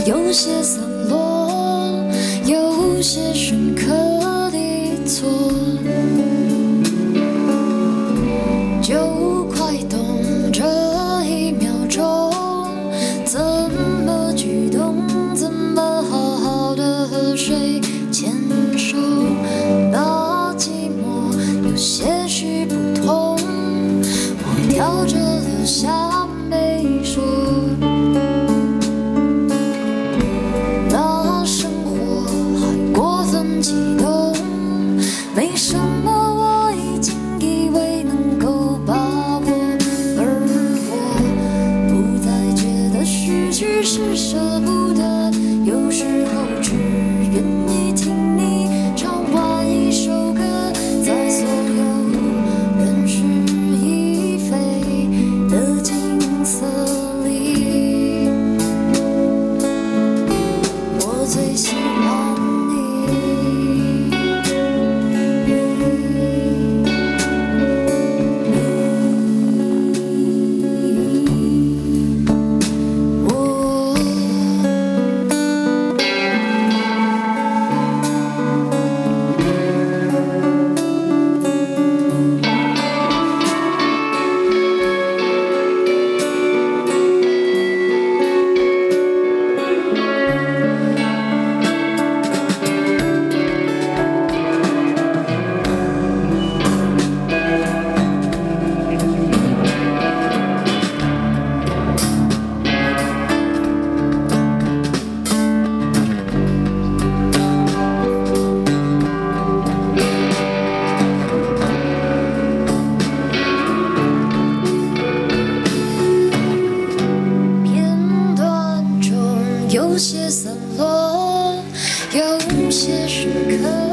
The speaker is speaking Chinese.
有些散落，有些深刻的错，就快懂这一秒钟，怎么举动，怎么好好的和谁牵手，那寂寞有些许不同，我跳着留下没说。 没什么，我已经以为能够把握，而我不再觉得失去是舍不得。有时候只愿意听你唱完一首歌，在所有人事已非的景色里，我最喜欢你。 有些散落，有些深刻。